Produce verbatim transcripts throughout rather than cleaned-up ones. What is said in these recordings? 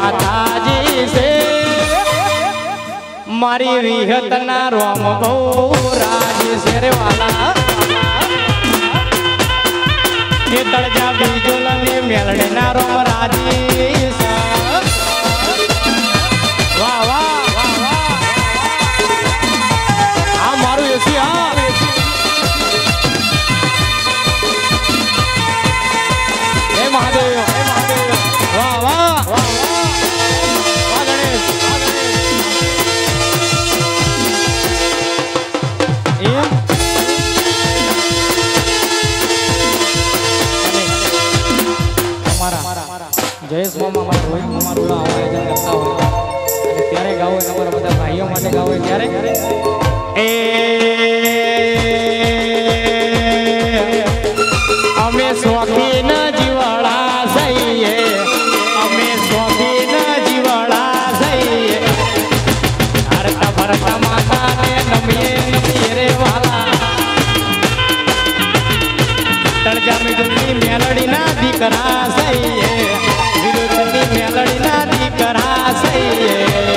माताजी से मारी विहतना रोम राजी से रे वाला ये तड़जा बीजोल ने मेलड़े ना रोम राजी से वाह वाह वाह वाह हाँ मारू ऐसी हाँ हे महादेव वाह वाह वाह वाह गणेश जयेश मामा रोहित मामा रूड़ा आयोजन करता हो त्यारे गाओ हमारा बता भाइयों माटे गाओ त्यारे ए अमे शौकीन जीवाड़ा सही है अमे शौकीन जीवाड़ा सही है हरता भरता माता ने नमिए नमिए रे वाला तड़जा में दुनी मेलड़ी ना दिकरा सही है मेलड़ी ना दिकरा सही है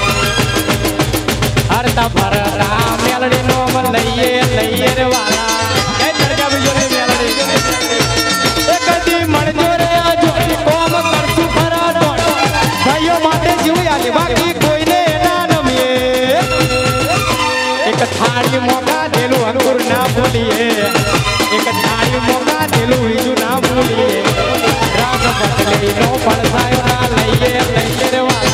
हरता भरता मेलड़ी नो मन लइए लइए रे वाला ए तड़जा में जोरे मेलड़ी एक दी मण जोरे आजो कोम करसु फरा दो भाइयों माटे जीव आले बाकी कोई ने ना नमिए एक थाली मोगा देलू अंकुर ना बोलिए एक थाली मोगा देलू हिजू ना बोलिए राग बदले नो पड़सायो ना लइए लइए रे वाला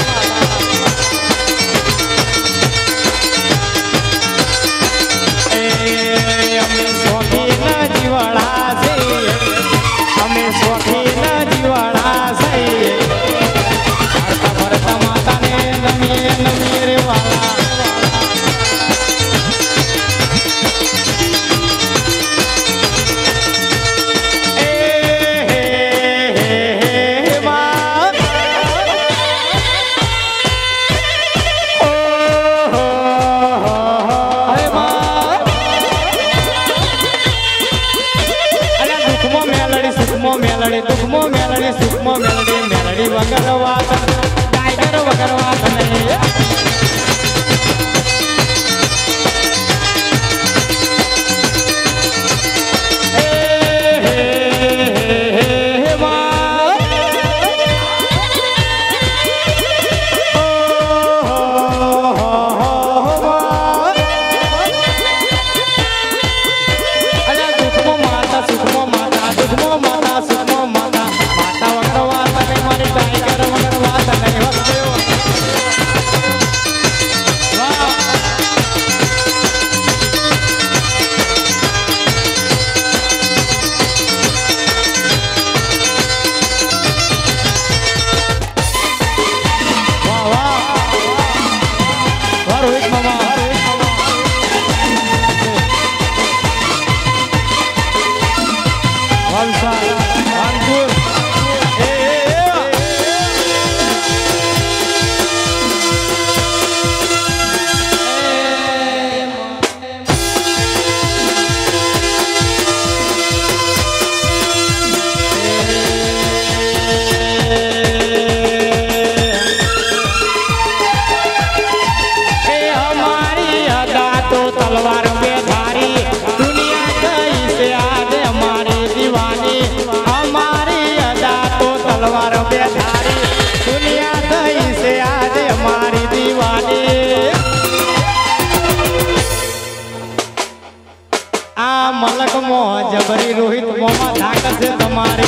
ए अमे शौकीन जीवाड़ा से अमे शौकीन जीवाड़ा से हरता भरता माता ने नमिए नमिए रे वाला मेलड़ी दुखमो मेलड़ी सुखमो मेलड़ी मेलड़ी वगर वात टाइगर वगर वात नहीं तलवार पे धारी दुनिया कैसे आज हमारी दीवानी हमारी अदा तो तलवार पे धारी दुनिया कैसे आज हमारी दीवानी आ मलक मो जबरी रोहित मोमा धाक से तुम्हारी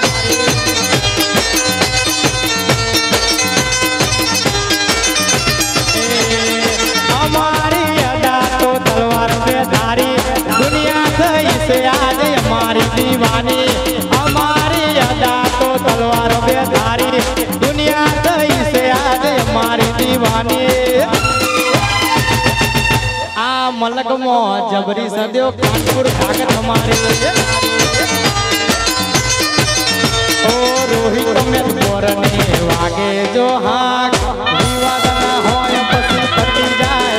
हमारी अदा तो तलवार पे धारी दुनिया कैसे आज हमारी दीवानी हमारी अदा तो तलवार पे धारी दुनिया कैसे आज हमारी दीवानी आ मलक मो जबरी सदेव कानपुर ताकत हमारी ओ रोहित में बोरने वागे जो हाक विवाद ना होय पति पति जाए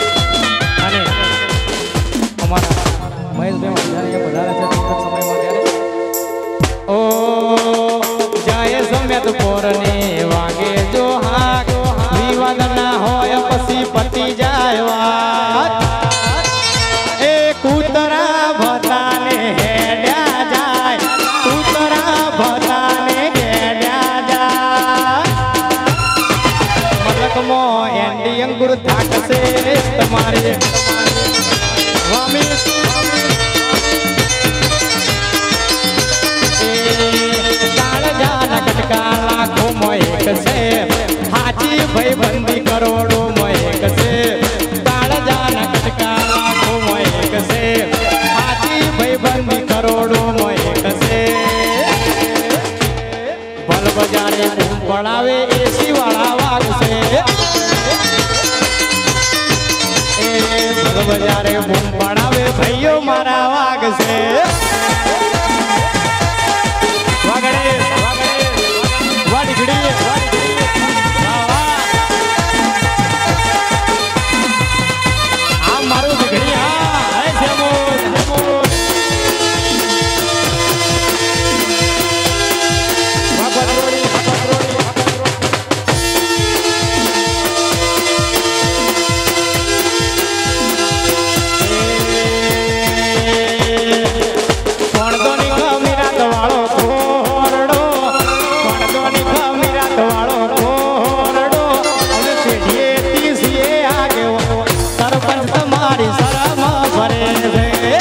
अरे हमारा महेश भाई વધારે વધારે છે ટૂંક સમયમાં ત્યારે તમારે વામી કાળજાના કટકા લાખો મોય કસે હાચી ભાઈ બંધી કરોડો મોય કસે કાળજાના કટકા લાખો મોય કસે હાચી ભાઈ બંધી કરોડો મોય કસે ભલ બજારે બૂમ પડાવે એસી વાળા વાગશે એ ભલ બજારે બૂમ પડાવે ભાઈઓ મારા વાગશે વાગડે વાગડે વાડીગડી આ મારું દીકરી હા હે સેમોદ સેમોદ વાગડરોડી વાગડરોડી કોણદોની ખમીરાત વાળો કોરડો કોણદોની ખમીરાત વાળો કોરડો હવે પેઢીએ તીસીએ આગેવો સરપંચ તમારી શરમ ભરે છે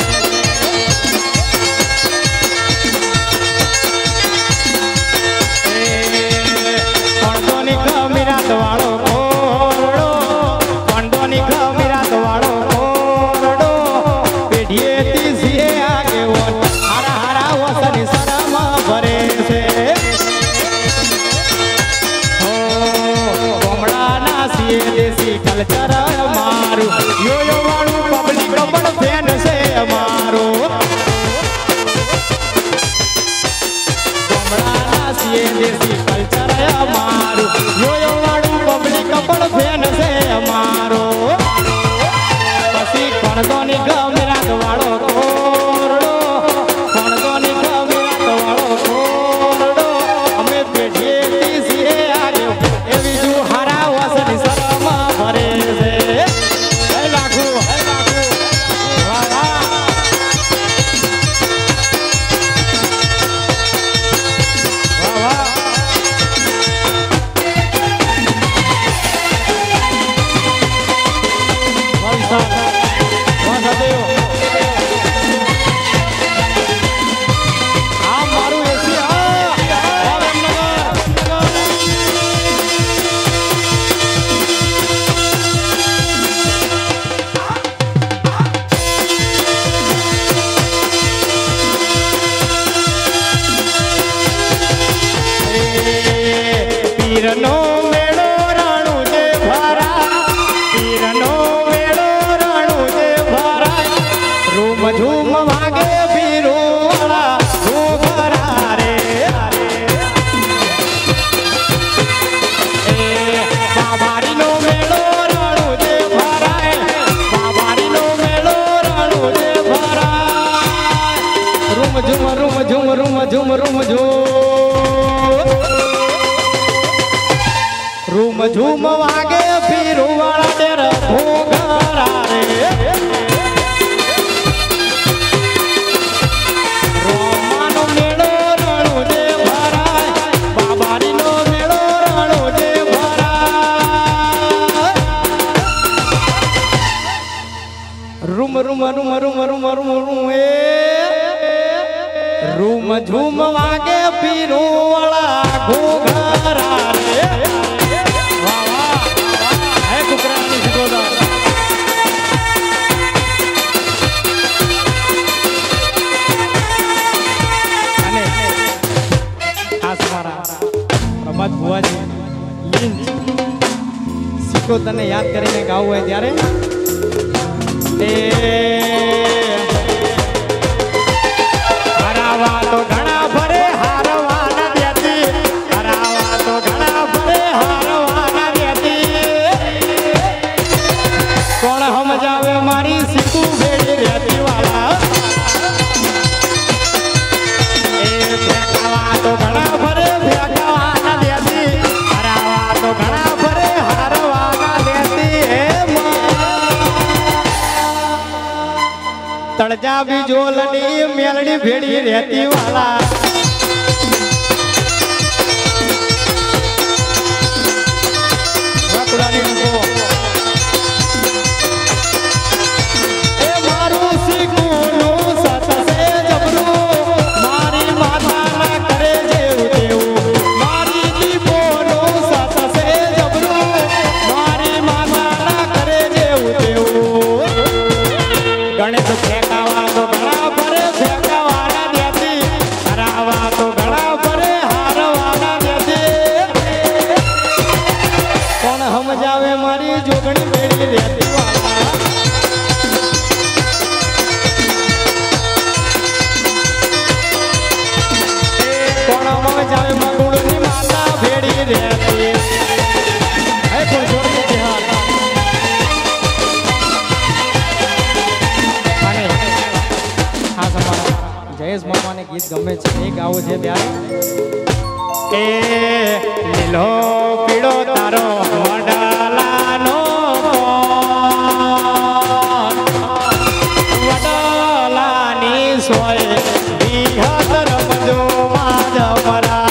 કોણદોની ખમીરાત વાળો કોરડો કોણદોની ખમીરાત વાળો કોરડો પેઢીએ તીસીએ આગેવો હારા હારા વસની શરમ ભરે છે કોમડાના સીએ દેશી કલ્ચર મારું યો યો વાળું પબ્લિક પણ ફેન છે અમારું કોમડાના સીએ દેશી કલ્ચર અમારું યો યો વાળું પબ્લિક પણ ફેન છે અમારું પછી કોણદોની ગમેરાત વાળો કોરડો કોણદોની ગમેરાત વાળો કોરડો અમે પેઢીએ તીસીએ આવ્યો એવી જુ હારા વસની શરમ ભરે છે હે લાખુ હે લાખુ વાહ વાહ વાહ વાહ આ મારું એસી હા પીરનો મેળો રાણું જે ભરા પીરનો મેળો રાણું જે ભરા રૂમ ઝૂમ વાગે પીરો વાળા ઘોઘરા રે એ બાબારીનો મેળો રાણું જે ભરાય બાબારીનો મેળો રાણું જે ભરાય રૂમ ઝૂમ રૂમ ઝૂમ રૂમ ઝૂમ રૂમ ઝૂમ રૂમ ઝૂમ વાગે પીરો વાળા ડેર ઘોઘરા રે રોમાનો મેળો રાણું જે ભરાય બાબારીનો મેળો રાણું જે ભરાય રૂમ રૂમ રૂમ રૂમ રૂમ રૂમ રૂમ એ રૂમ ઝૂમ વાગે પીરો વાળા ઘોઘરા રે વાહ વાહ હે કુકરાની સિકોદા અને ખાસ મારા પ્રભાત ભુવાજી લીંચ સિકો તને યાદ કરીને ગાવું હોય ત્યારે એ હરાવા તો ઘણા ભરે હારવા ના દેતી હરાવા તો ઘણા ભરે હારવા ના દેતી કોણ સમજાવે મારી સિકુ ભેડી રહેતી વાળા એ ફેંકાવા તો ઘણા ભરે ફેંકાવા ના દેતી હરાવા તો ઘણા ભરે હારવા ના દેતી હે તળજા બીજોલની મેલડી ભેડી રહેતી વાળા જયેશ મામાને ગીત ગમે છે એ ગાવું છે ત્યારે એ લીલો પીળો તારો વડાલાનો વડાલાની સોય વિહત રમજો માધવરા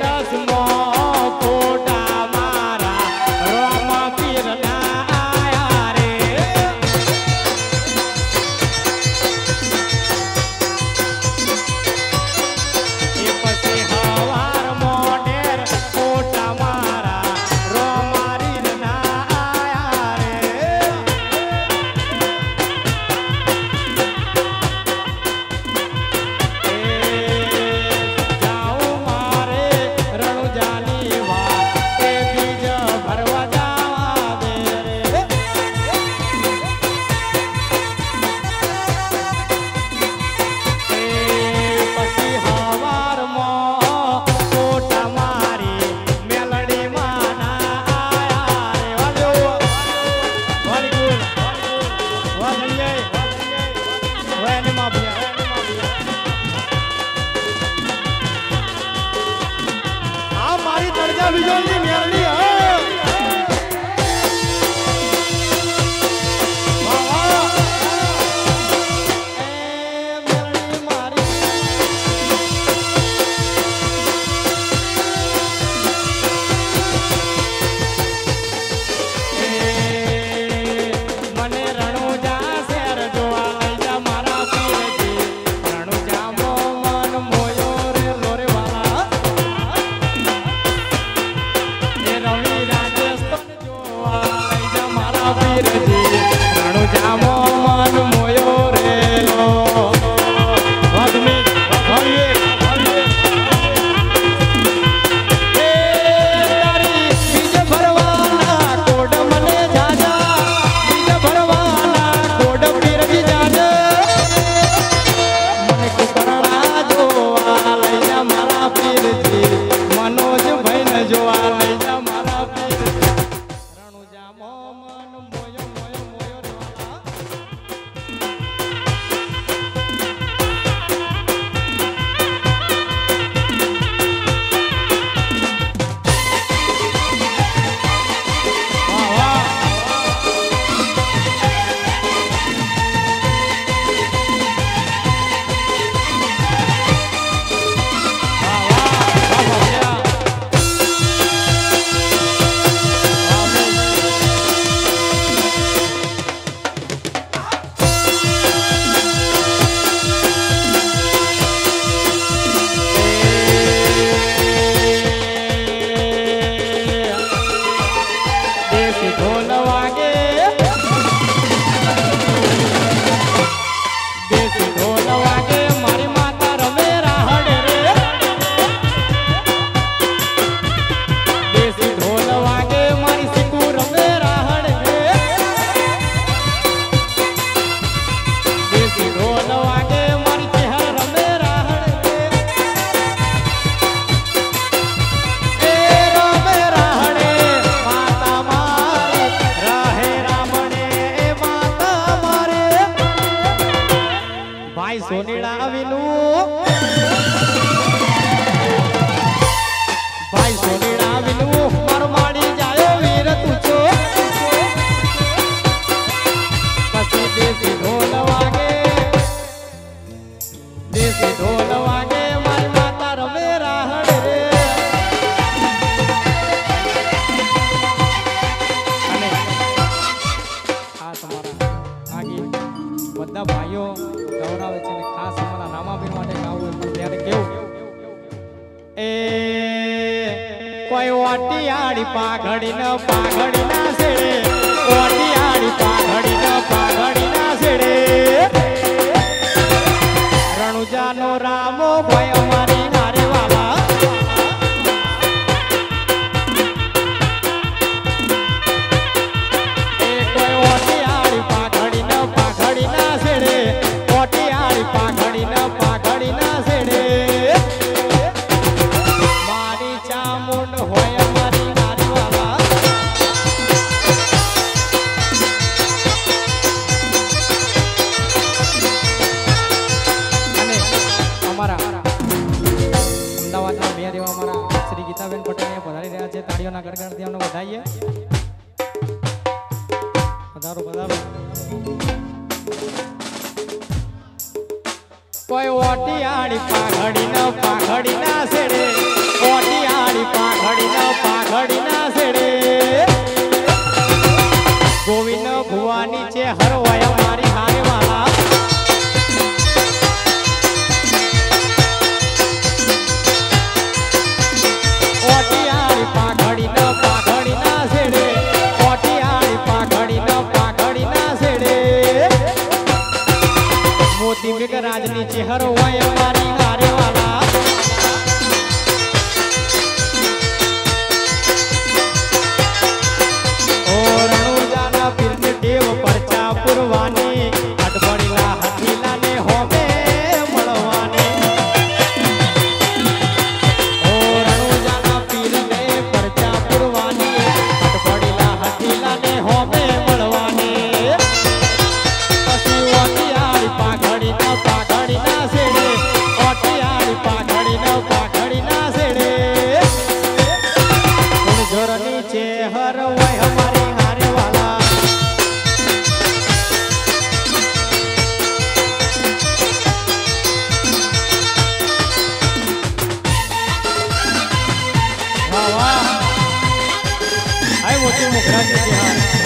સ્ટેટસ મો ફોટા મારા રોમ પીરના આયા દેશી ઢોલ વાગે દેશી ઢોલ વાગે મારી માતા રમે રાહડ રે દેશી ઢોલ વાગે મારી સિકુ રમે રાહડ રે દેશી ઢોલ વાગે મારી ચહેર રમે રાહડ રે એ રમે રાહડે માતા મારે રાહે રામણે માતા મારે ભાઈ સોનીડા આવીનું ભાઈ સોનીડા આવીનું માર માડી જાય વીર તું છો પછી દેશી ઢોલ વાગે દેશી ઢોલ વાગે મારી માતા રમે રાહડ રે અને આ તમારા આગી બધા ભાઈઓ ગૌરવે છે ને ખાસ અમારા રામાબેન માટે ગાવું હોય પણ ત્યારે કેવું એ કોઈ ઓટિયાળી પાઘડી ન પાઘડી ના છેડે ઓટિયાળી પાઘડી ન પાઘડી ના છેડે રણુજાનો રામો ભાઈ અમારી હારે વાલા એ કોઈ ઓટિયાળી પાઘડી ન પાઘડી ના છેડે ઓટિયાળી પાઘડી ન પાઘડી ના છેડે મારી ચામુંડ હોય અમારી હારે વાલા અને અમારા અમદાવાદના મેયર એવા અમારા શ્રી ગીતાબેન પટેલ પધારી રહ્યા છે તાળીઓના ગડગડાટથી અમને વધાવીએ પધારો પધારો કોઈ ઓટિયાળી પાઘડી ન પાઘડી ના છેડે ઓટિયાળી પાઘડી ન પાઘડી ના છેડે ગોવિંદ ભુવાની છે હર હોય અમારી હારે વાલા ઓટિયાળી પાઘડી ન પાઘડી ના છેડે ઓટિયાળી પાઘડી ન પાઘડી ના છેડે મોતી મેઘરાજની ચહેર હોય અમારી હારે વાલા ઓ રણુજાના પીરની ટેવ પરચા પુરવાની અટપડીલા હથીલાને હોમે મળવાની ઓ રણુજાના પીરને પરચા પુરવાની અટપડીલા હથીલાને હોમે મળવાની પછી ઓટિયાળી પાઘડી ન પાઘડી ના છેડે ઓટિયાળી પાઘડી ન પાઘડી ના છેડે જોરની ચહેર હોય અમારી હારે વાલા વાહ વાહ હાય મોતી મુખરાજની ચહેર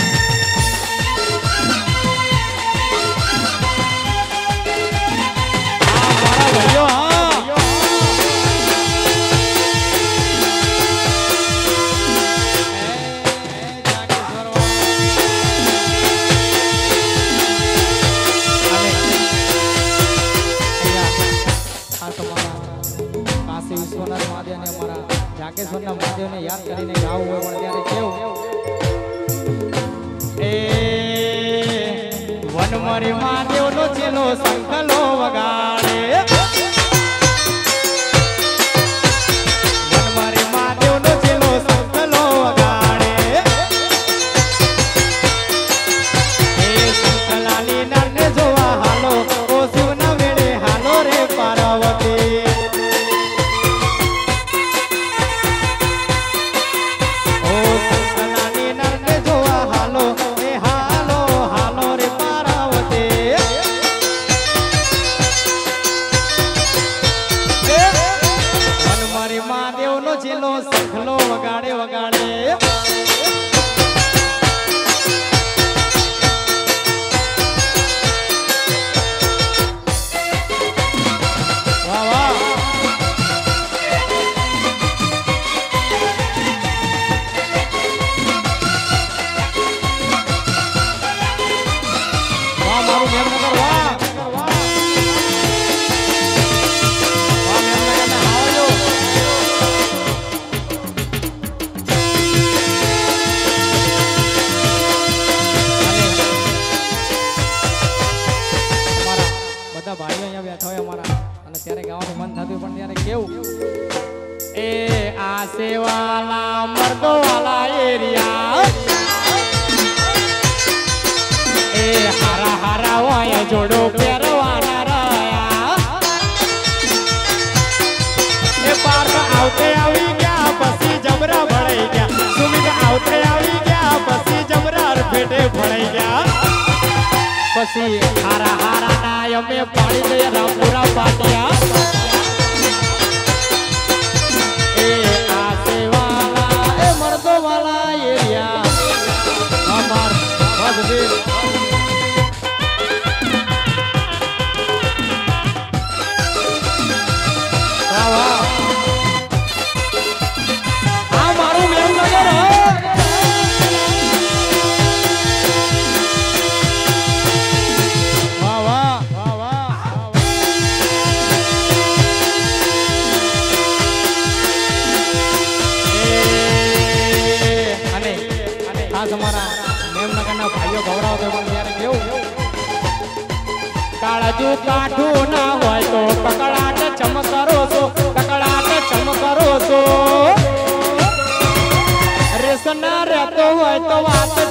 ભાઈઓ હા કાશી વિશ્વનાથ મહાદેવ ને અમારા જાગેશ્વરના મહાદેવને યાદ કરીને ગાવું હોય પણ ત્યારે કેવું એ વનમરી મહાદેવનો ચેલો સંકલો વગાડે વનમરી મહાદેવનો ચેલો સંકલો વગાડે એ સંકલાની નરને જોવા હાલો ઓ શિવના વેળે હાલો રે પાર્વતી ઓ સંકલાની નરને જોવા હાલો એ હાલો હાલો રે પાર્વતી પછી હારા હારા ના અમે પાડી દે રામપુરા પાટિયા એ આસે વાલા એ મરદો વાલા એરિયા અમાર ભગવી કાળજુ કાઠું ના હોય તો કકડાટ ચમકરો છો કકડાટ ચમકરો છો રેસના રહેતો હોય તો વાત